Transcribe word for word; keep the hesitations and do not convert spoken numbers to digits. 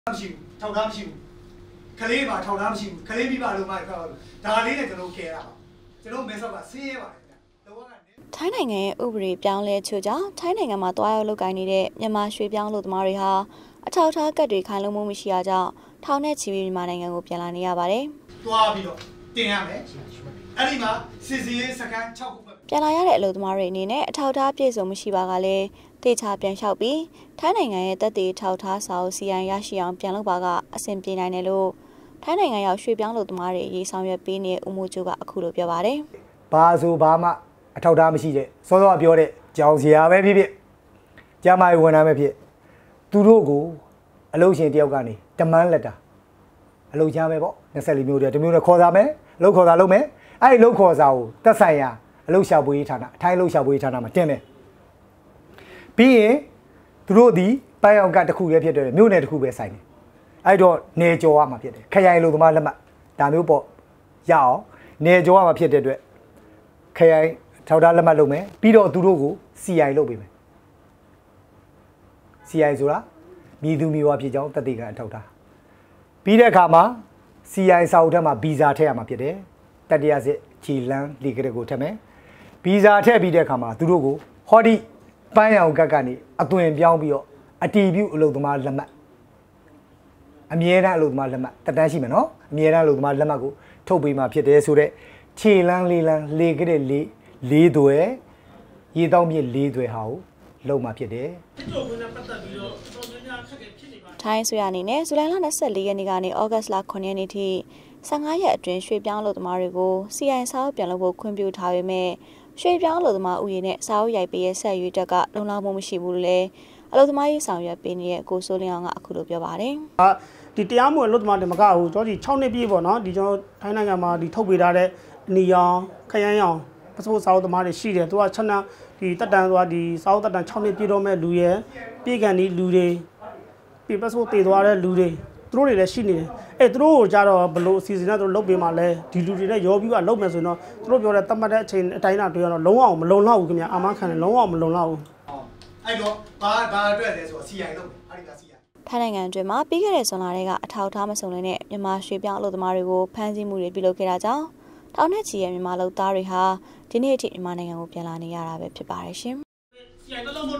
မရှိဘူးထောက်ထားမရှိဘူးခလေးပါထောက်ထားမရှိဘူးခလေးပြပါလို့မှခေါ်ဒါလေးနဲ့ကျွန်တော်ခဲတာပါကျွန်တော်မဲဆောက်ကဆင်းရဲပါတယ်ဗျတော့ကထိုင်းနိုင်ငံရဲ့ဥပဒေပြောင်းလဲချို့ကြောင့်ထိုင်းနိုင်ငံမှာတွားရောက်လုပ်ကိုင်နေတဲ့မြန်မာရွှေပြောင်းလုပ်သမားတွေဟာအထောက်အထားကတ်တွေခိုင်လုံမှုမရှိတာကြောင့်ထောင်နဲ့ချီပြီးမြန်မာနိုင်ငံကိုပြန်လာနေရပါတယ်။တွားပြီးတော့တင်ရမယ်။အဲ့ဒီမှာစီစီရေးစကန်၆ခုပဲပြန်လာရတဲ့အလုပ်သမားတွေအနေနဲ့အထောက်အထားပြည့်စုံမရှိပါကလည်းတေချာပြန်လျှောက်ပြီးထိုင်းနိုင်ငံရဲ့တပ်တွေထောက်ထားစာအုပ်စီအိုင်ရရှိအောင်ပြန်လုပ်ပါကအဆင်ပြေနိုင်တယ်လို့ထိုင်းနိုင်ငံရောက်ရွှေပြောင်းလုပ်သမားတွေရေးဆောင်ရွက်ပေးနေဦးမိုးကျိုးကအခုလိုပြောပါတယ်။ဘာဆိုဘာမှအထောက်အထားမရှိတဲ့စောစောပြောတဲ့ကြောင်စရာပဲဖြစ်ဖြစ်ကျမကြီးဝန်ထမ်းပဲဖြစ်သူတို့ကိုအလုပ်ရှင်တယောက်ကနေတမန်လက်တာအလုပ်ချမ်းပဲပေါ့နှစ်ဆက်လေးမျိုးတည်းတမျိုးနဲ့ခေါ်စားမယ်အလုပ်ခေါ်စားလုပ်မယ်အဲ့ဒီအလုပ်ခေါ်စားကိုတက်ဆိုင်ရာအလုပ်ရှာဖွေရေးဌာနအထိုင်းအလုပ်ရှာဖွေရေးဌာနမှာတင်မယ်ပြီးရင်သူတို့ဒီပန်းအောင်ကတစ်ခုပဲဖြစ်တယ်မြို့နယ်တစ်ခုပဲဆိုင်တယ်အဲ့တော့နေကြော်ရမှာဖြစ်တယ်ခရိုင်အလုပ်သမားလက်မှတ်ဒါမျိုးပေါ့ရအောင်နေကြော်ရမှာဖြစ်တဲ့အတွက်ခရိုင်ထောက်ထားလက်မှတ်လုပ်မယ်ပြီးတော့သူတို့ကို စီအိုင် လုပ်ပေးမယ် စီအိုင် ဆိုတာမြည်သူမြည်ဝါဖြစ်ကြောင်းတသက်ကအထောက်ထားပြီးတဲ့အခါမှာ စီအိုင် စာအုပ်ထဲမှာဗီဇာထည့်ရမှာဖြစ်တယ်တတိယစစ်ခြေလန်းလီကရက်ကိုထည့်မယ်ဗီဇာထည့်ပြီးတဲ့အခါမှာသူတို့ကိုဟောဒီပန်းရောင်ကတ်ကနေအသွင်ပြောင်းပြီးတော့အတီးပြုအလုပ်သမားလက်မှတ်အမြဲတမ်းအလုပ်သမားလက်မှတ်တက်တန်းရှိမယ်နော်အမြဲတမ်းအလုပ်သမားလက်မှတ်ကိုထုတ်ပေးမှာဖြစ်တယ်ဆိုတော့ခြေလန်းလေးလန်းလေကရက်လေးလေးသွဲရေတောင်းပြည့်လေးသွဲဟာကိုလုံးမှာဖြစ်တယ်ထိုင်းဆိုရအနေနဲ့ဇူလိုင်လ၂၄ရက်နေ့ကနေဩဂတ်လခုနှစ်ရက်နေ့ထိဆယ့်ငါးရက်အတွင်းရွှေပြောင်းအလုပ်သမားတွေကို စီအိုင် စာအုပ်ပြန်လုပ်ဖို့ခွင့်ပြုထားပေမဲ့ရွှေပြောင်းအလုပ်သမားဥယျာဉ်နဲ့စာအုပ်ရိုက်ပေးရဲ့ဆက်ရွေးတက်ကလုံလောက်မှုမရှိဘူးလို့လည်းအလုပ်သမားရေးဆောင်ရွက်ပေးနေတဲ့ကိုစိုးလင်းအောင်ကအခုလိုပြောပါတယ်။ဒီတရားမဝင်အလုပ်သမားတွေမကဘူးကျွန်တော်ဒီ၆နှစ်ပြည့်ပေါ့နော်ဒီကျွန်တော်ထိုင်းနိုင်ငံမှာဒီထုတ်ပေးထားတဲ့အနီရောင်ခရမ်းရောင်ပတ်စပို့စာအုပ်သမားတွေရှိတယ်သူကချက်နဒီတက်တန်ဆိုတာဒီစာအုပ်တက်တန်၆နှစ်ပြည့်တော့မဲ့လူရဲ့ပြည်ကန်ဒီလူတွေပြည်ပတ်စပို့တည်သွားတဲ့လူတွေသူတို့တွေလည်းရှိနေတယ်အဲသူတို့ကိုကြတော့ဘလို့အစီအစဉ်နဲ့သူတို့လုပ်ပေးမှလဲဒီလူတွေနဲ့ရောပြီးကလုပ်မယ်ဆိုရင်တော့သူတို့ပြောတဲ့တတ်မှတ်တဲ့အချိန်အတိုင်းအတာတွေကတော့လုံးဝမလုံလောက်ဘူးခင်ဗျအာမခံတယ်လုံးဝမလုံလောက်ဘူးအဲ့တော့ဘာဘာအတွက်လဲဆိုတော့ စီအိုင် လုပ်တယ်အဲ့ဒီက စီအိုင်ထိုင်းနိုင်ငံအတွင်းမှာပြီးခဲ့တဲ့ဇွန်လထဲကအထောက်အထားမစုံလင်တဲ့မြန်မာရွှေပြောင်းအလုပ်သမားတွေကိုဖမ်းဆီးမှုတွေပြုလုပ်ခဲ့တာကြောင့်ထောင်နဲ့ချီရဲ့မြန်မာလုပ်သားတွေဟာဒီနေ့အထိမြန်မာနိုင်ငံကိုပြန်လာနေရတာပဲဖြစ်ပါတယ်ရှင်